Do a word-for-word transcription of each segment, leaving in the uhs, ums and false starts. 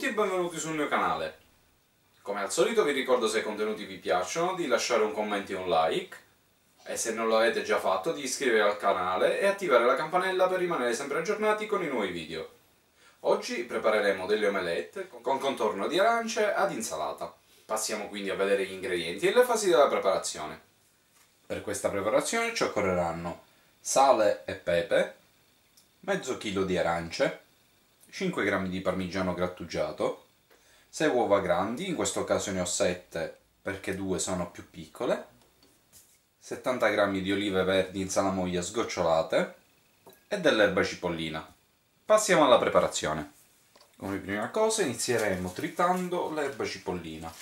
tutti e benvenuti sul mio canale. Come al solito vi ricordo, se i contenuti vi piacciono, di lasciare un commento e un like, e se non l'avete già fatto di iscrivervi al canale e attivare la campanella per rimanere sempre aggiornati con i nuovi video. Oggi prepareremo delle omelette con contorno di arance ad insalata. Passiamo quindi a vedere gli ingredienti e le fasi della preparazione. Per questa preparazione ci occorreranno sale e pepe, mezzo chilo di arance, cinque grammi di parmigiano grattugiato, sei uova grandi, in questo caso ne ho sette perché due sono più piccole, settanta grammi di olive verdi in salamoia sgocciolate e dell'erba cipollina. Passiamo alla preparazione. Come prima cosa inizieremo tritando l'erba cipollina.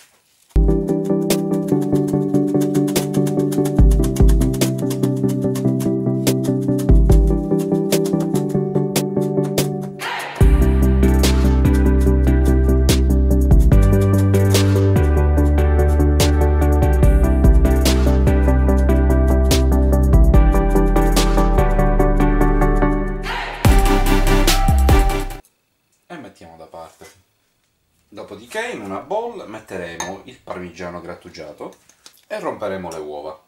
Mettiamo da parte. Dopodiché in una bowl metteremo il parmigiano grattugiato e romperemo le uova.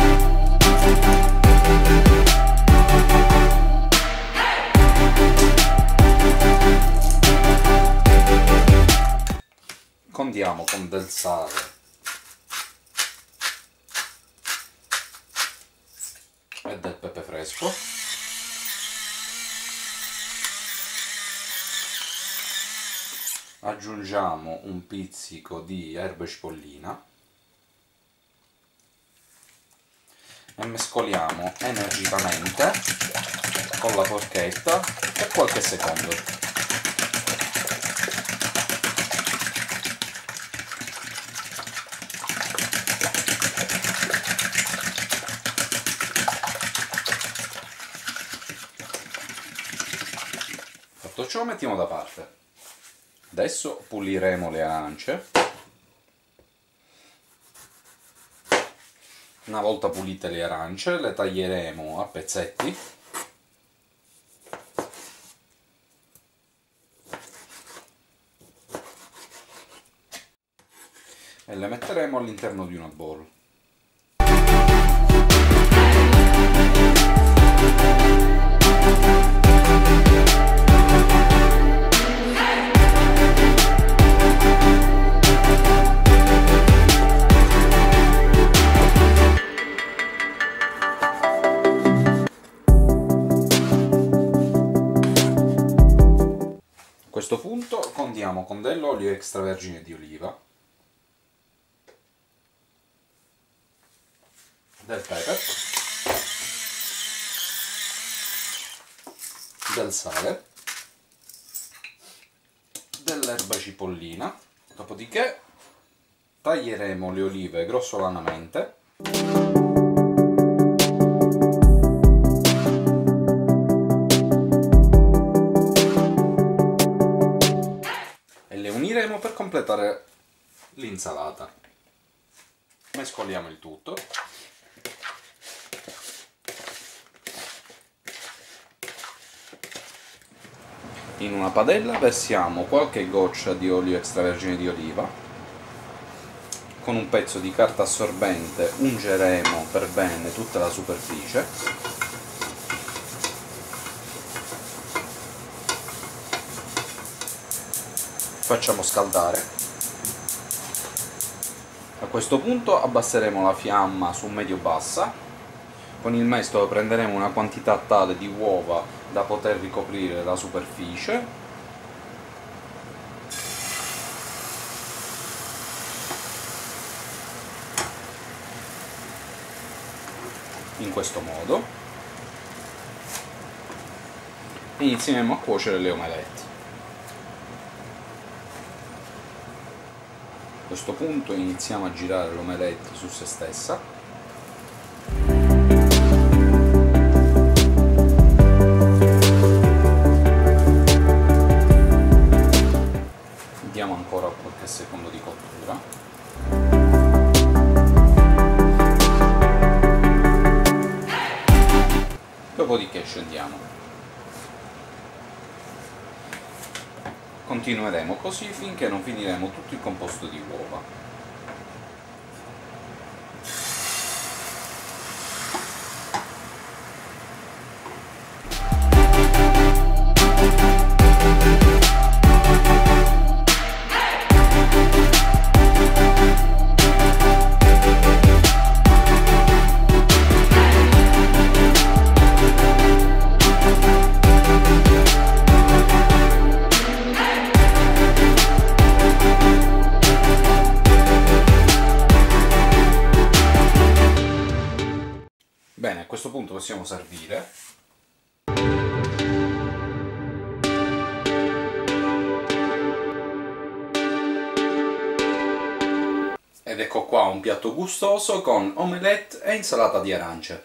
Condiamo con del sale e del pepe fresco. Aggiungiamo un pizzico di erba cipollina e mescoliamo energicamente con la forchetta per qualche secondo. Fatto ciò, mettiamo da parte. Adesso puliremo le arance. Una volta pulite le arance, le taglieremo a pezzetti e le metteremo all'interno di una bowl. A questo punto condiamo con dell'olio extravergine di oliva, del pepe, del sale, dell'erba cipollina, dopodiché taglieremo le olive grossolanamente per completare l'insalata. Mescoliamo il tutto. In una padella versiamo qualche goccia di olio extravergine di oliva. Con un pezzo di carta assorbente ungeremo per bene tutta la superficie. Facciamo scaldare. A questo punto abbasseremo la fiamma su medio-bassa. Con il mestolo prenderemo una quantità tale di uova da poter ricoprire la superficie. In questo modo. E inizieremo a cuocere le omelette. A questo punto iniziamo a girare l'omelette su se stessa. Diamo ancora qualche secondo di cottura. Dopodiché scendiamo. continueremo così finché non finiremo tutto il composto di uova. Bene, a questo punto possiamo servire. Ed ecco qua un piatto gustoso con omelette e insalata di arance.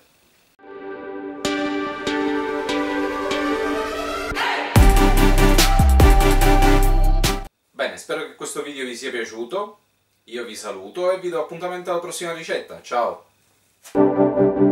Bene, spero che questo video vi sia piaciuto. Io vi saluto e vi do appuntamento alla prossima ricetta. Ciao!